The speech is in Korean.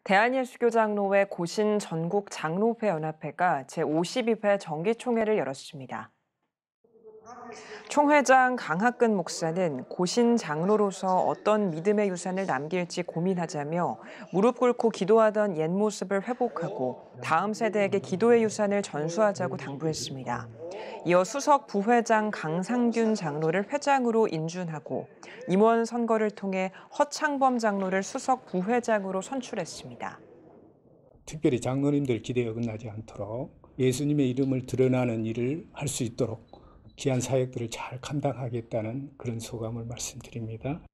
대한예수교장로회 고신 전국 장로회 연합회가 제52회 정기총회를 열었습니다. 총회장 강학근 목사는 고신 장로로서 어떤 믿음의 유산을 남길지 고민하자며 무릎 꿇고 기도하던 옛 모습을 회복하고 다음 세대에게 기도의 유산을 전수하자고 당부했습니다. 이어 수석 부회장 강상균 장로를 회장으로 인준하고 임원 선거를 통해 허창범 장로를 수석 부회장으로 선출했습니다. 특별히 장로님들 기대에 어긋나지 않도록 예수님의 이름을 드러나는 일을 할 수 있도록 귀한 사역들을 잘 감당하겠다는 그런 소감을 말씀드립니다.